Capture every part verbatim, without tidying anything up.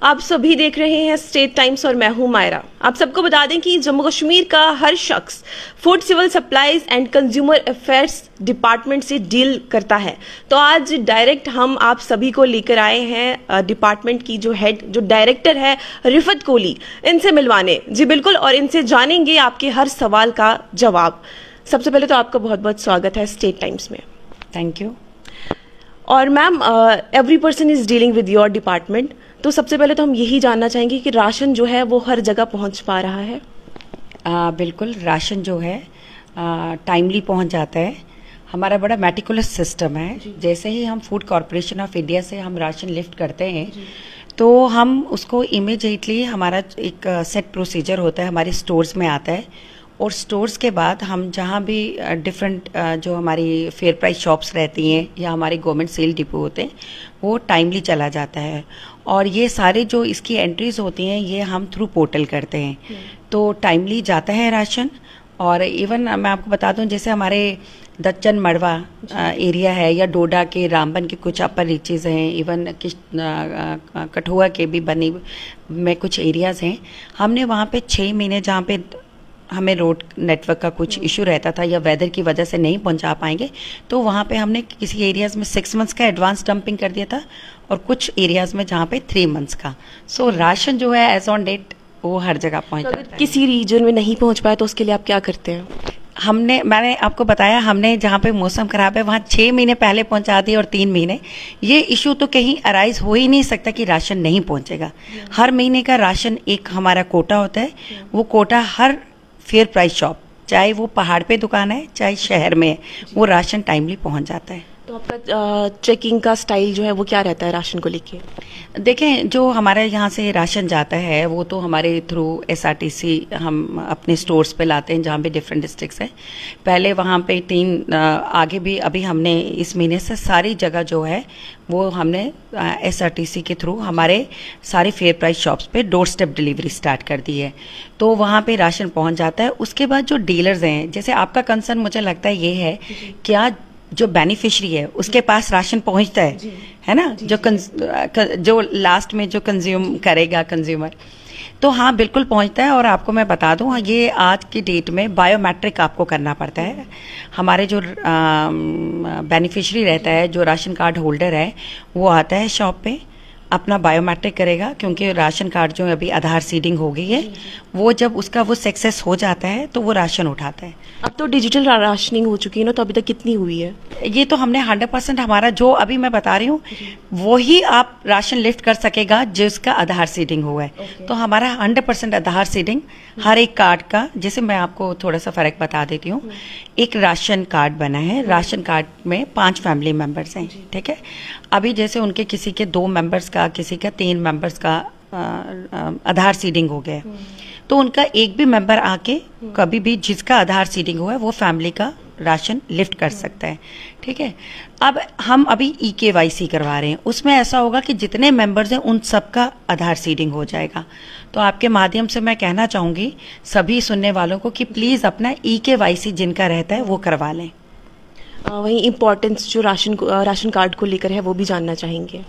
आप सभी देख रहे हैं स्टेट टाइम्स और मैं हूं मायरा। आप सबको बता दें कि जम्मू कश्मीर का हर शख्स food civil supplies and consumer affairs department से डील करता है। तो आज डायरेक्ट हम आप सभी को लेकर आए हैं डिपार्टमेंट की जो हेड जो डायरेक्टर है रिफत कोहली, इनसे मिलवाने। जी बिल्कुल, और इनसे जानेंगे आपके हर सवाल का जवाब। सबसे पहले तो आपका बहुत बहुत स्वागत है स्टेट टाइम्स में। Thank you. और ma'am, every person is dealing with your department, तो सबसे पहले तो हम यही जानना चाहेंगे कि राशन जो है वो हर जगह पहुंच पा रहा है? आ, बिल्कुल, राशन जो है टाइमली पहुंच जाता है। हमारा बड़ा मेटिकुलस सिस्टम है। जैसे ही हम फूड कॉरपोरेशन ऑफ इंडिया से हम राशन लिफ्ट करते हैं तो हम उसको इमीडिएटली, हमारा एक सेट प्रोसीजर होता है, हमारे स्टोर्स में आता है और स्टोर्स के बाद हम जहाँ भी डिफरेंट जो हमारी फेयर प्राइस शॉप्स रहती हैं या हमारे गवर्नमेंट सेल डिपो होते हैं वो टाइमली चला जाता है। और ये सारे जो इसकी एंट्रीज होती हैं ये हम थ्रू पोर्टल करते हैं, तो टाइमली जाता है राशन। और इवन मैं आपको बता दूं, जैसे हमारे दच्चन मड़वा एरिया है या डोडा के रामबन के कुछ अपर रीचेज हैं, इवन किस कठुआ के भी बनी में कुछ एरियाज़ हैं। हमने वहाँ पे छः महीने जहाँ पे हमें रोड नेटवर्क का कुछ इशू रहता था या वेदर की वजह से नहीं पहुंचा पाएंगे, तो वहाँ पे हमने किसी एरियाज़ में सिक्स मंथ्स का एडवांस डंपिंग कर दिया था और कुछ एरियाज़ में जहाँ पे थ्री मंथ्स का। सो so, राशन जो है एज ऑन डेट वो हर जगह पहुँच जाता है। किसी रीजन में नहीं पहुँच पाया तो उसके लिए आप क्या करते हैं? हमने मैंने आपको बताया, हमने जहाँ पे मौसम खराब है वहाँ छः महीने पहले पहुँचा दिए और तीन महीने। ये इशू तो कहीं अराइज हो ही नहीं सकता कि राशन नहीं पहुँचेगा। हर महीने का राशन एक हमारा कोटा होता है, वो कोटा हर फेयर प्राइस शॉप, चाहे वो पहाड़ पे दुकान है चाहे शहर में है, वो राशन टाइमली पहुंच जाता है। तो आपका चेकिंग का स्टाइल जो है वो क्या रहता है राशन को लेके? देखें, जो हमारे यहाँ से राशन जाता है वो तो हमारे थ्रू एसआरटीसी हम अपने स्टोर्स पे लाते हैं जहाँ भी डिफरेंट डिस्ट्रिक्ट्स हैं। पहले वहाँ पे तीन आगे भी अभी हमने इस महीने से सारी जगह जो है वो हमने एसआरटीसी के थ्रू हमारे सारे फेयर प्राइस शॉप्स पे डोर स्टेप डिलीवरी स्टार्ट कर दी है, तो वहाँ पे राशन पहुँच जाता है। उसके बाद जो डीलर्स हैं, जैसे आपका कंसर्न मुझे लगता है ये है, क्या जो बेनिफिशरी है उसके पास राशन पहुंचता है, है ना, जो जो लास्ट में जो कंज्यूम करेगा कंज्यूमर, तो हाँ बिल्कुल पहुंचता है। और आपको मैं बता दूं, ये आज की डेट में बायोमेट्रिक आपको करना पड़ता है। हमारे जो बेनिफिशरी रहता है, जो राशन कार्ड होल्डर है, वो आता है शॉप पे, अपना बायोमेट्रिक करेगा, क्योंकि राशन कार्ड जो अभी आधार सीडिंग हो गई है, वो जब उसका वो सक्सेस हो जाता है तो वो राशन उठाता है। अब तो डिजिटल राशनिंग हो चुकी है ना, तो अभी तक कितनी हुई है? ये तो हमने हंड्रेड परसेंट हमारा जो अभी मैं बता रही हूँ वही आप राशन लिफ्ट कर सकेगा जिसका आधार सीडिंग हुआ है। okay. तो हमारा हंड्रेड परसेंट आधार सीडिंग हर एक कार्ड का, जैसे मैं आपको थोड़ा सा फर्क बता देती हूँ। एक राशन कार्ड बना है, राशन कार्ड में पांच फैमिली मेंबर्स हैं, ठीक है। अभी जैसे उनके किसी के दो मेंबर्स का, किसी का तीन मेंबर्स का आधार सीडिंग हो गया, तो उनका एक भी मेंबर आके कभी भी जिसका आधार सीडिंग हुआ है वो फैमिली का राशन लिफ्ट कर सकता है, ठीक है। अब हम अभी ई के वाई सी करवा रहे हैं, उसमें ऐसा होगा कि जितने मेंबर्स हैं उन सबका आधार सीडिंग हो जाएगा। तो आपके माध्यम से मैं कहना चाहूँगी सभी सुनने वालों को कि प्लीज़ अपना ई के वाई सी जिनका रहता है वो करवा लें। वहीं इम्पोर्टेंस जो राशन को राशन कार्ड को लेकर है वो भी जानना चाहेंगे।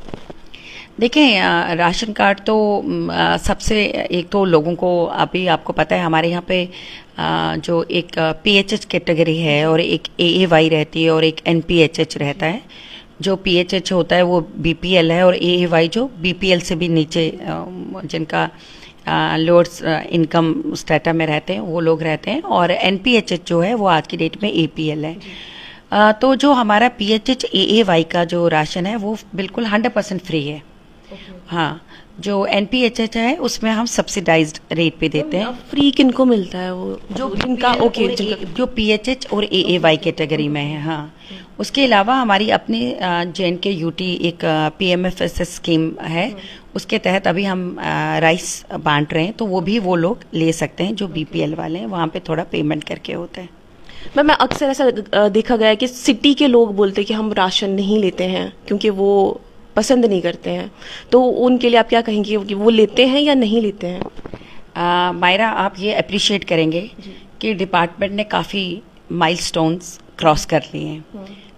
देखें, राशन कार्ड तो सबसे, एक तो लोगों को अभी आपको पता है हमारे यहाँ पे जो एक पी एच एच कैटेगरी है और एक ए ए वाई रहती है और एक एन पी एच एच रहता है। जो पी एच एच होता है वो बी पी एल है और ए ए वाई जो बी पी एल से भी नीचे जिनका लोअर इनकम स्टेटा में रहते हैं वो लोग रहते हैं, और एन पी एच एच जो है वो आज की डेट में ए पी एल है। uh, तो जो हमारा P H H A A Y का जो राशन है वो बिल्कुल हंड्रेड परसेंट फ्री है। okay. हाँ, जो एन पी एच एच है उसमें हम सब्सिडाइज्ड रेट पे देते हैं। फ्री किनको मिलता है? वो जो जिनका ओके जो पी एच एच और ए ए वाई कैटेगरी में है। हाँ, उसके अलावा हमारी अपनी J and K U T एक P M F S S scheme है, उसके तहत अभी हम राइस बांट रहे हैं, तो वो भी वो लोग ले सकते हैं जो बी पी एल वाले हैं, वहाँ पे थोड़ा पेमेंट करके होता है। मैम, मैं अक्सर ऐसा देखा गया है कि सिटी के लोग बोलते हैं कि हम राशन नहीं लेते हैं क्योंकि वो पसंद नहीं करते हैं, तो उनके लिए आप क्या कहेंगे कि वो लेते हैं या नहीं लेते हैं? मायरा, आप ये अप्रिशिएट करेंगे कि डिपार्टमेंट ने काफ़ी माइलस्टोन्स क्रॉस कर लिए हैं।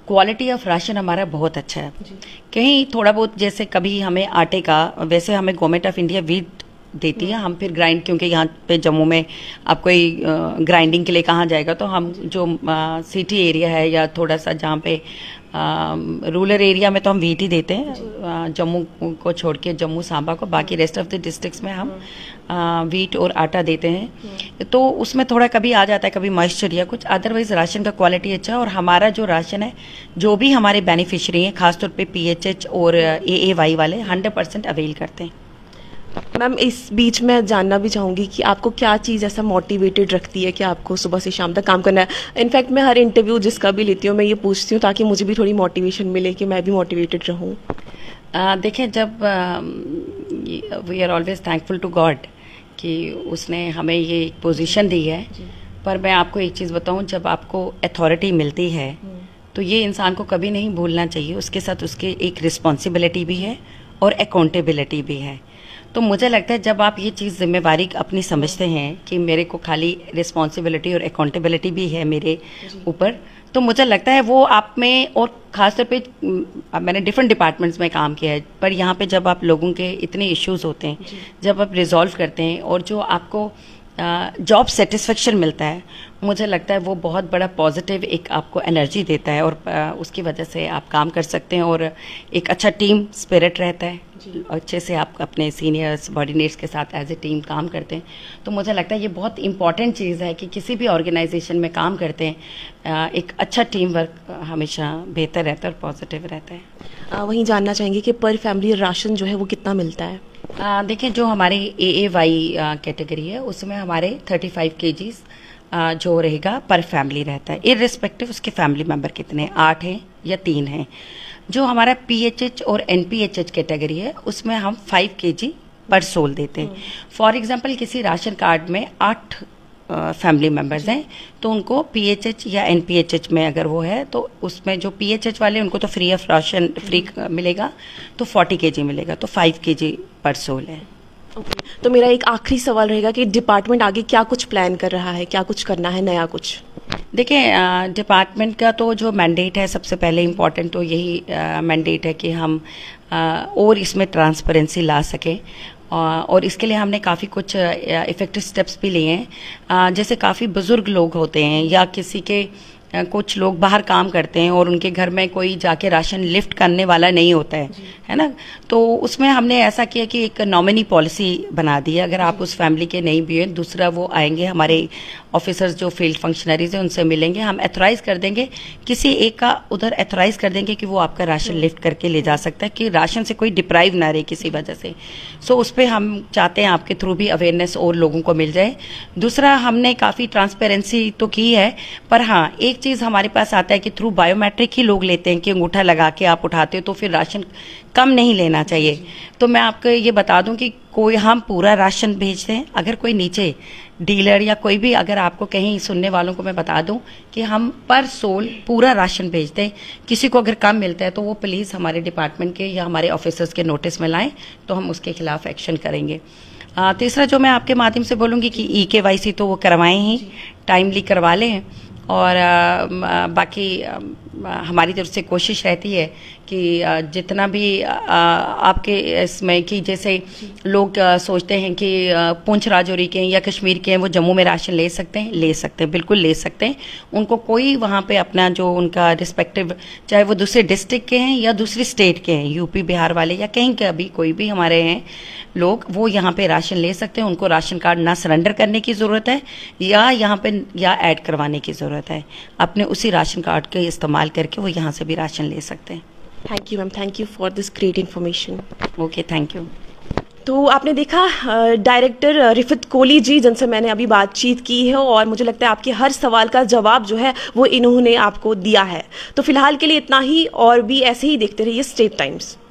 क्वालिटी ऑफ राशन हमारा बहुत अच्छा है। कहीं थोड़ा बहुत जैसे कभी हमें आटे का, वैसे हमें गवर्नमेंट ऑफ इंडिया वीट देती है, हम फिर ग्राइंड, क्योंकि यहाँ पे जम्मू में आप कोई ग्राइंडिंग के लिए कहाँ जाएगा, तो हम जो सिटी एरिया है या थोड़ा सा जहाँ पे रूरल एरिया में तो हम वीट ही देते हैं, जम्मू को छोड़ के, जम्मू सांबा को, बाकी रेस्ट ऑफ द डिस्ट्रिक्ट्स में हम आ, वीट और आटा देते हैं। तो उसमें थोड़ा कभी आ जाता है, कभी मॉइस्चर या कुछ, अदरवाइज राशन का क्वालिटी अच्छा है। और हमारा जो राशन है, जो भी हमारे बेनिफिशियरी हैं, खासतौर पे पीएचएच और एएवाई वाले हंड्रेड परसेंट अवेल करते हैं। मैम, इस बीच में जानना भी चाहूँगी कि आपको क्या चीज़ ऐसा मोटिवेटेड रखती है कि आपको सुबह से शाम तक काम करना है। इनफैक्ट मैं हर इंटरव्यू जिसका भी लेती हूँ मैं ये पूछती हूँ ताकि मुझे भी थोड़ी मोटिवेशन मिले कि मैं भी मोटिवेटेड रहूँ। देखें, जब we are always thankful to God कि उसने हमें ये पोजीशन दी है, पर मैं आपको एक चीज़ बताऊँ, जब आपको अथॉरिटी मिलती है तो ये इंसान को कभी नहीं भूलना चाहिए, उसके साथ उसके एक रिस्पॉन्सिबिलिटी भी है और अकाउंटेबिलिटी भी है। तो मुझे लगता है जब आप ये चीज़ जिम्मेवारी अपनी समझते हैं कि मेरे को खाली रिस्पॉन्सिबिलिटी और अकाउंटेबिलिटी भी है मेरे ऊपर, तो मुझे लगता है वो आप में, और ख़ासतौर पे मैंने डिफरेंट डिपार्टमेंट्स में काम किया है, पर यहाँ पे जब आप लोगों के इतने इश्यूज होते हैं, जब आप रिजॉल्व करते हैं और जो आपको जॉब सेटिस्फेक्शन मिलता है, मुझे लगता है वो बहुत बड़ा पॉजिटिव एक आपको एनर्जी देता है, और आ, उसकी वजह से आप काम कर सकते हैं और एक अच्छा टीम स्पिरिट रहता है, अच्छे से आप अपने सीनियर्स सबॉर्डिनेट्स के साथ एज ए टीम काम करते हैं। तो मुझे लगता है ये बहुत इंपॉर्टेंट चीज़ है कि किसी भी ऑर्गेनाइजेशन में काम करते हैं, आ, एक अच्छा टीम वर्क हमेशा बेहतर रहता है और पॉजिटिव रहता है। आ, वहीं जानना चाहेंगे कि पर फैमिली राशन जो है वो कितना मिलता है? देखिए, जो हमारी ए ए वाई कैटेगरी है उसमें हमारे थर्टी फाइव केजीज जो रहेगा पर फैमिली रहता है, इररिस्पेक्टिव उसके फैमिली मेंबर कितने, आठ हैं या तीन हैं। जो हमारा पीएचएच और एनपीएचएच कैटेगरी है उसमें हम फाइव केजी पर सोल देते हैं। फॉर एग्जांपल, किसी राशन कार्ड में आठ फैमिली मेंबर्स हैं तो उनको पीएचएच या एनपीएचएच में अगर वो है तो उसमें जो पीएचएच वाले उनको तो फ्री ऑफ राशन फ्री मिलेगा, तो फोर्टी केजी मिलेगा, तो फाइव केजी पर सोल है। okay. तो मेरा एक आखिरी सवाल रहेगा कि डिपार्टमेंट आगे क्या कुछ प्लान कर रहा है, क्या कुछ करना है नया कुछ? देखिए, डिपार्टमेंट का तो जो मैंडेट है, सबसे पहले इम्पॉर्टेंट तो यही मैंडेट है कि हम आ, और इसमें ट्रांसपेरेंसी ला सकें, और इसके लिए हमने काफ़ी कुछ इफ़ेक्टिव स्टेप्स भी लिए हैं। जैसे काफ़ी बुज़ुर्ग लोग होते हैं या किसी के कुछ लोग बाहर काम करते हैं और उनके घर में कोई जाके राशन लिफ्ट करने वाला नहीं होता है, है ना, तो उसमें हमने ऐसा किया कि एक नॉमिनी पॉलिसी बना दी है। अगर आप उस फैमिली के नहीं भी हैं, दूसरा वो आएंगे, हमारे ऑफिसर्स जो फील्ड फंक्शनरीज हैं उनसे मिलेंगे, हम एथोराइज कर देंगे, किसी एक का उधर एथोराइज कर देंगे कि वो आपका राशन लिफ्ट करके ले जा सकता है, कि राशन से कोई डिप्राइव ना रहे किसी वजह से। सो उस पर हम चाहते हैं आपके थ्रू भी अवेयरनेस और लोगों को मिल जाए। दूसरा, हमने काफ़ी ट्रांसपेरेंसी तो की है, पर हाँ एक चीज़ हमारे पास आता है कि थ्रू बायोमेट्रिक ही लोग लेते हैं कि अंगूठा लगा के आप उठाते हो, तो फिर राशन कम नहीं लेना चाहिए। तो मैं आपको ये बता दूं कि कोई हम पूरा राशन भेजते हैं, अगर कोई नीचे डीलर या कोई भी, अगर आपको कहीं सुनने वालों को मैं बता दूं कि हम पर सोल पूरा राशन भेजते हैं, किसी को अगर कम मिलता है तो वो प्लीज़ हमारे डिपार्टमेंट के या हमारे ऑफिसर्स के नोटिस में लाएं, तो हम उसके खिलाफ एक्शन करेंगे। आ, तीसरा जो मैं आपके माध्यम से बोलूँगी कि ई के वाई सी तो वो करवाएं ही, टाइमली करवा लें, और आ, बाकी आ, हमारी तरफ से कोशिश रहती है कि आ, जितना भी आ, आपके इसमें कि जैसे लोग आ, सोचते हैं कि पुंछ राजौरी के या कश्मीर के हैं वो जम्मू में राशन ले सकते हैं, ले सकते हैं, बिल्कुल ले सकते हैं। उनको कोई वहाँ पे अपना जो उनका रिस्पेक्टिव, चाहे वो दूसरे डिस्ट्रिक्ट के हैं या दूसरी स्टेट के हैं, यूपी बिहार वाले या कहीं के भी कोई भी हमारे हैं लोग, वो यहाँ पे राशन ले सकते हैं। उनको राशन कार्ड ना सरेंडर करने की ज़रूरत है या यहाँ पे या ऐड करवाने की ज़रूरत है, अपने उसी राशन कार्ड के इस्तेमाल करके वो यहाँ से भी राशन ले सकते हैं। Thank you ma'am, thank you for this great information. Okay, thank you. तो आपने देखा डायरेक्टर रिफत कोहली जी जिनसे मैंने अभी बातचीत की है, और मुझे लगता है आपके हर सवाल का जवाब जो है वो इन्होंने आपको दिया है। तो फिलहाल के लिए इतना ही, और भी ऐसे ही देखते रहिए स्टेट टाइम्स।